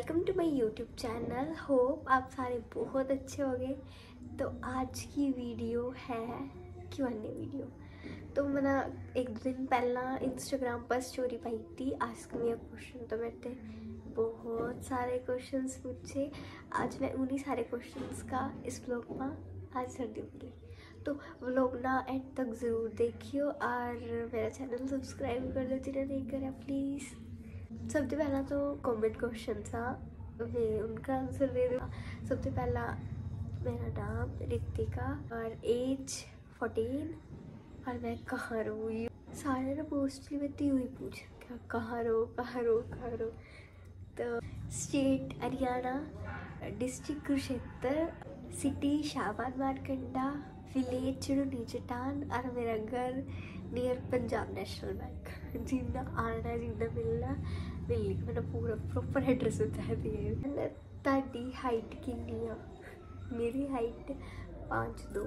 Welcome to my YouTube channel. Hope आप सारे बहुत अच्छे होंगे। तो आज की वीडियो है Q&A वीडियो। तो मैंने एक दिन पहला इंस्टाग्राम पर स्टोरी पाई थी आस्क मी अ क्वेश्चन। तो मेरे बहुत सारे क्वेश्चंस पूछे। आज मैं उन्हीं सारे क्वेश्चंस का इस व्लॉग में आंसर दूँगी। तो व्लॉग ना एंड तक ज़रूर देखियो और मेरा चैनल सब्सक्राइब कर दो जिन्हें नहीं करा प्लीज़। सबसे पहला तो कमेंट क्वेश्चन था, मैं उनका आंसर दे दूँ। सबसे पहला मेरा नाम रितिका और एज 14 और मैं कहाँ रही हूँ। सारे ने मोस्टली मैं तो ही पूछा क्या कहाँ रहो। तो state Haryana, district Kurukshetra, city Shahbad Markanda, village Chaduni Jattan और मेरा घर नियर पंजाब नेशनल बैंक। जिन्ना आना जिन्ना मिलना मिलनी मैंने पूरा प्रॉपर एड्रेस बता दिया। ताड़ी हाइट कितनी है? मेरी height 5'2".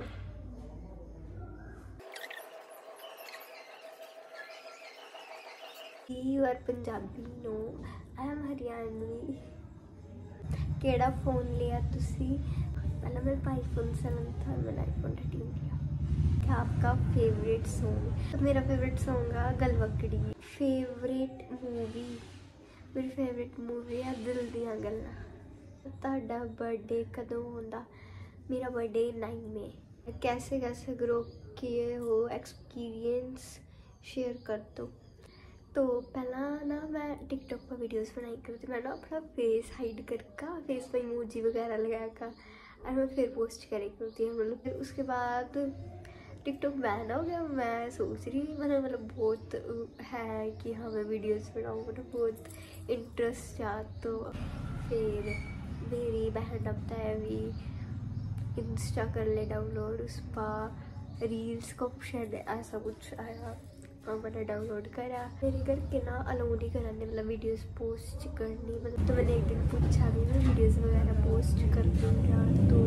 You are Punjabi? No, I am Haryanvi. केड़ा फोन लिया तुसी? पहला मेरे आईफोन 7 था, मैंने आईफोन 13 लिया। क्या आपका फेवरेट सॉन्ग? तो मेरा फेवरेट सॉन्ग है गलवकड़ी। Favourite movie? मेरी फेवरेट मूवी है दिल दियां गल्लां। तुहाडा बर्थडे कदों होंदा? मेरा बर्थडे 9 मई। कैसे कैसे ग्रो किए हो? एक्सपीरियंस शेयर कर दो। तो पहला ना मैं टिकटॉक पर वीडियोस बनाई करती। मैं ना अपना फेस हाइड करके फेस पर इमोजी वगैरह लगा कर और मैं फिर पोस्ट करे करती हूँ। मतलब फिर उसके बाद टिकटॉक बैन हो गया। मैं सोच रही मतलब बहुत है कि हाँ मैं वीडियोस बनाऊँ, मतलब बहुत इंटरेस्ट था। तो फिर मेरी बहन अब है भी इंस्टा कर ले डाउनलोड, उस पर रील्स का ऑप्शन ऐसा कुछ आया और मैंने डाउनलोड करा। मेरे घर के ना अलाउ नहीं कराने मतलब वीडियोस पोस्ट करनी। मतलब तो मैंने एक दिन पूछा भी मैं वीडियोस वगैरह पोस्ट कर दूँगा, तो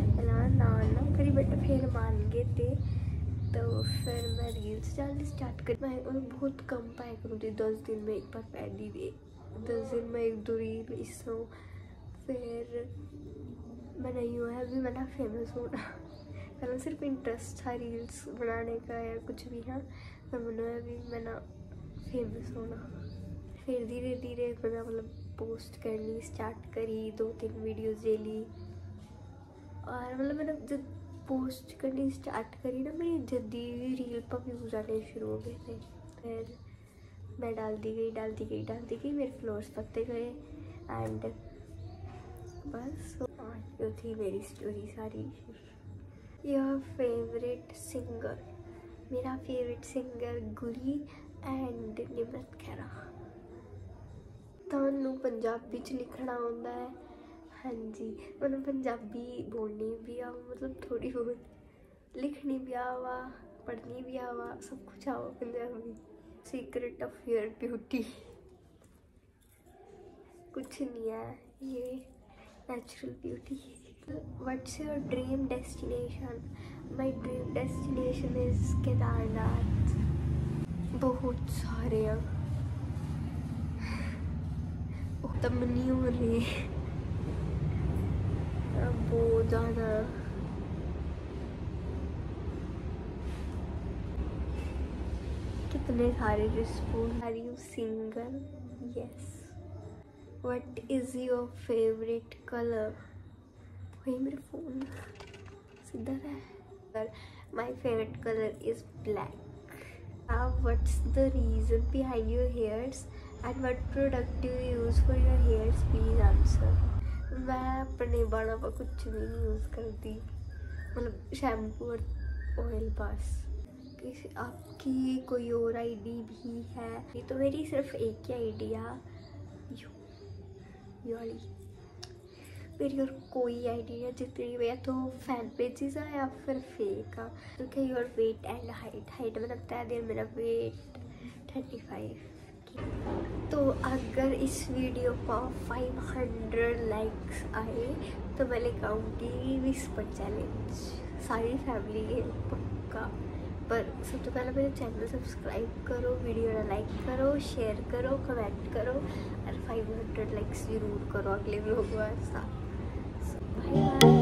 ना करी बट फिर मान गए थे। तो फिर मैं रील्स डालनी स्टार्ट कर। मैं बहुत कम पाया करूँगी, 10 दिन में एक बार पैदी दे, 10 दिन में 1-2 रील इसो। फिर मैंने यूँ है भी मैंने फेमस होना। पहले सिर्फ इंटरेस्ट था रील्स बनाने का या कुछ भी है, तो मैंने अभी मैंने फेमस होना। फिर धीरे धीरे मैंने मतलब पोस्ट करनी स्टार्ट करी, 2-3 वीडियोस डेली। और मतलब मैंने जब पोस्ट करनी स्टार्ट करी ना, मेरी जल्दी रील पर व्यूज़ आने शुरू हो गए थे। फिर मैं डालती गई, मेरे फ्लोर्स बढ़ते गए एंड बस ये थी मेरी स्टोरी सारी। Your favourite singer? मेरा favourite singer Guri and Nimrat Khaira. तुहानू पंजाबी च लिखना आउंदा है? हाँ जी, मैंने पंजाबी बोलनी भी आ, मतलब थोड़ी बहुत लिखनी भी आवा, पढ़नी भी आवा, सब कुछ आवा Punjabi. Secret of your beauty? कुछ नहीं है, ये natural beauty. What's your dream destination? My dream destination is Kedarnath. बहुत सारे हैं, तब नहीं हो रही बहुत ज़्यादा। कितने सारे response. Are you single? Yes. What is your favourite colour? वही मेरे फोन सीधा है। My favourite colour is black. What's the reason behind your hairs and what product you use for your hairs? Please answer. मैं अपने बालों पर कुछ भी नहीं यूज़ करती, मतलब शैम्पू और ऑयल बस। आपकी कोई और आईडी भी है? तो मेरी सिर्फ एक ही आईडी है, ये वाली। मेरी और कोई आईडी है जितनी भी है तो फैन पेजेस है या फिर फेक है। Okay, your weight and height मैंने बता दिया, मेरा वेट 35। तो अगर इस वीडियो पर 500 लाइक्स आए तो मैं लेकर आऊँगी विस्पर चैलेंज। सारी फैमिली है पक्का, पर सबसे पहले मेरे चैनल सब्सक्राइब करो, वीडियो लाइक करो, शेयर करो, कमेंट करो और 500 लाइक्स ज़रूर करो अगले व्लॉग वास्ते। Bye bye.